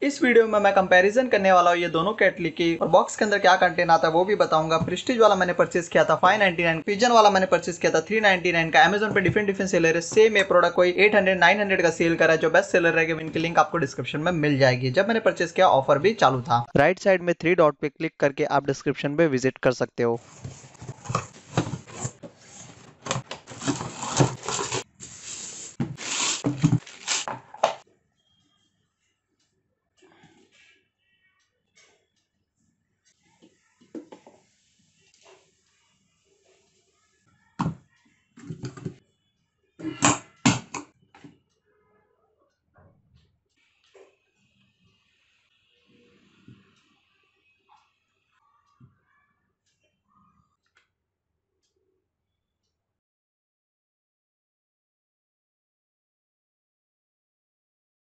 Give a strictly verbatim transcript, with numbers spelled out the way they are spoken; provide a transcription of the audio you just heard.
इस वीडियो में मैं कंपैरिजन करने वाला हूँ ये दोनों केटली की, और बॉक्स के अंदर क्या कंटेंट आता है वो भी बताऊंगा। प्रेस्टीज वाला मैंने परचेस किया था फाइव नाइनटी नाइन, पिजन वाला मैंने परचेस किया था थ्री नाइनटी नाइन का। अमेजन पे डिफरेंट डिफरेंट सेलर है, सेम ये प्रोडक्ट कोई एट हंड्रेड नाइन हंड्रेड का सेल करा है। जो बेस्ट सेलर रहेगा इनकी लिंक आपको डिस्क्रिप्शन में मिल जाएगी। जब मैंने परचेस किया ऑफर भी चालू था। राइट साइड में थ्री डॉट पे क्लिक करके आप डिस्क्रिप्शन पे विजिट कर सकते हो।